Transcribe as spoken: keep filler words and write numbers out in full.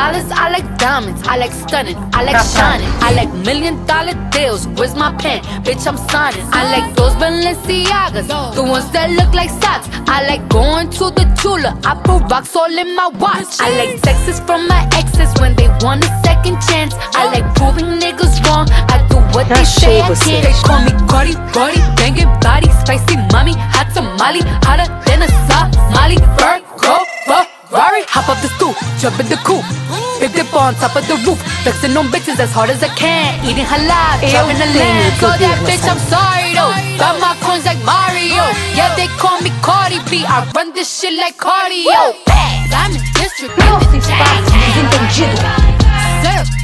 dollars, I like diamonds, I like stunning, I like shining, I like million dollar deals. Where's my pen? Bitch, I'm signing. I like those Balenciagas, the ones that look like socks. I like going to the Tula, I put rocks all in my watch. I like texts from my exes when they want a second chance. I like proving niggas wrong, I do what they say I can't. They call me Cardi, Cardi, banging body, spicy mommy, hot tamale, hotter than a Somali. Virgo, Ferrari, hop up the stoop, jump in the coupe, big dip on top of the roof, flexing on bitches as hard as I can, eating halal, driving a lamb. So that bitch, I'm sorry though, got my coins like Mario. Yeah, they call me Cardi B, I run this shit like cardio. I'm in district, Não se faz desentendido.